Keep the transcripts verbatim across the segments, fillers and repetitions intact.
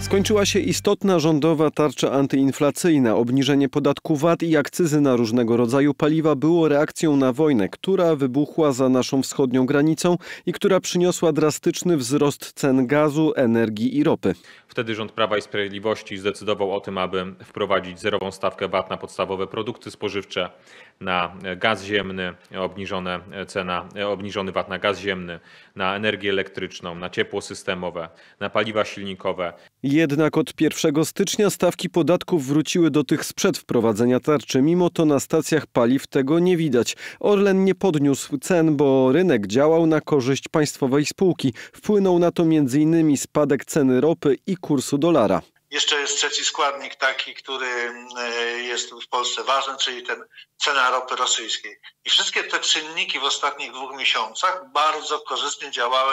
Skończyła się istotna rządowa tarcza antyinflacyjna. Obniżenie podatku V A T i akcyzy na różnego rodzaju paliwa było reakcją na wojnę, która wybuchła za naszą wschodnią granicą i która przyniosła drastyczny wzrost cen gazu, energii i ropy. Wtedy rząd Prawa i Sprawiedliwości zdecydował o tym, aby wprowadzić zerową stawkę V A T na podstawowe produkty spożywcze, na gaz ziemny, obniżone cena, obniżony V A T na gaz ziemny, na energię elektryczną, na ciepło systemowe, na paliwa silnikowe. Jednak od pierwszego stycznia stawki podatków wróciły do tych sprzed wprowadzenia tarczy. Mimo to na stacjach paliw tego nie widać. Orlen nie podniósł cen, bo rynek działał na korzyść państwowej spółki. Wpłynął na to między innymi spadek ceny ropy i kursu dolara. Jeszcze jest trzeci składnik taki, który jest w Polsce ważny, czyli ten cena ropy rosyjskiej. I wszystkie te czynniki w ostatnich dwóch miesiącach bardzo korzystnie działały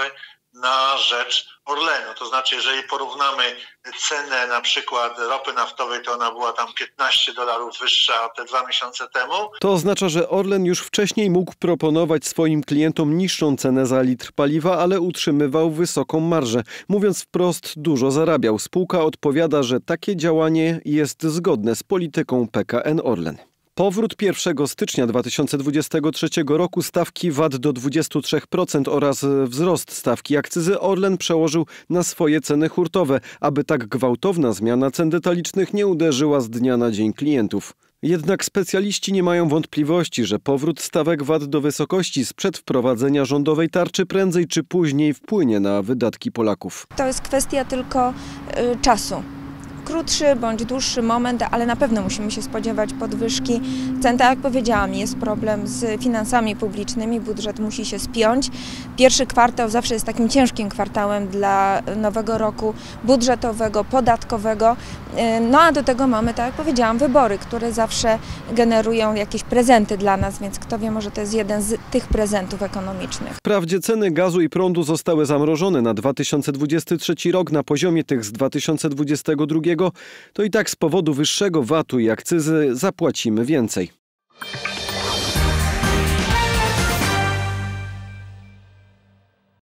na rzecz Orlenu. To znaczy, jeżeli porównamy cenę na przykład ropy naftowej, to ona była tam piętnaście dolarów wyższa te dwa miesiące temu. To oznacza, że Orlen już wcześniej mógł proponować swoim klientom niższą cenę za litr paliwa, ale utrzymywał wysoką marżę. Mówiąc wprost, dużo zarabiał. Spółka odpowiada, że takie działanie jest zgodne z polityką P K N Orlen. Powrót pierwszego stycznia dwa tysiące dwudziestego trzeciego roku stawki V A T do dwudziestu trzech procent oraz wzrost stawki akcyzy Orlen przełożył na swoje ceny hurtowe, aby tak gwałtowna zmiana cen detalicznych nie uderzyła z dnia na dzień klientów. Jednak specjaliści nie mają wątpliwości, że powrót stawek V A T do wysokości sprzed wprowadzenia rządowej tarczy prędzej czy później wpłynie na wydatki Polaków. To jest kwestia tylko y, czasu. Krótszy bądź dłuższy moment, ale na pewno musimy się spodziewać podwyżki cen. Tak jak powiedziałam, jest problem z finansami publicznymi, budżet musi się spiąć. Pierwszy kwartał zawsze jest takim ciężkim kwartałem dla nowego roku budżetowego, podatkowego. No a do tego mamy, tak jak powiedziałam, wybory, które zawsze generują jakieś prezenty dla nas, więc kto wie, może to jest jeden z tych prezentów ekonomicznych. Wprawdzie ceny gazu i prądu zostały zamrożone na dwa tysiące dwudziesty trzeci rok na poziomie tych z dwa tysiące dwudziestego drugiego, to i tak z powodu wyższego V A T u i akcyzy zapłacimy więcej.